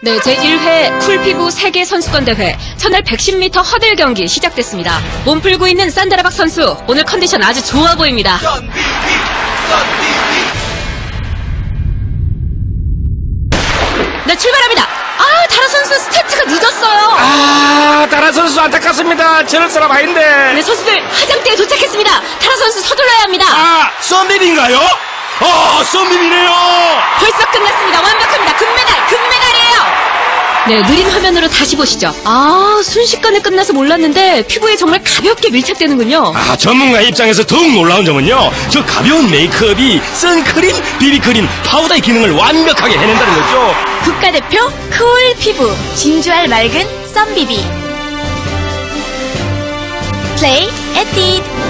네, 제1회 쿨피부 세계선수권대회 첫날 110m 허들 경기 시작됐습니다. 몸 풀고 있는 산드라박 선수, 오늘 컨디션 아주 좋아 보입니다. 네, 출발합니다. 다라 선수 스타트가 늦었어요. 다라 선수 안타깝습니다. 저럴 사람 아닌데. 네, 선수들 화장대에 도착했습니다. 타라 선수 서둘러야 합니다. 썸비비인가요? 썸비비네요. 벌써 끝났습니다. 완벽합니다. 금메달이에요. 네, 느린 화면으로 다시 보시죠. 순식간에 끝나서 몰랐는데 피부에 정말 가볍게 밀착되는군요. 전문가 입장에서 더욱 놀라운 점은요, 저 가벼운 메이크업이 선크림, 비비크림, 파우더의 기능을 완벽하게 해낸다는 거죠. 국가대표 쿨 피부, 진주알 맑은 썬비비. Play at it.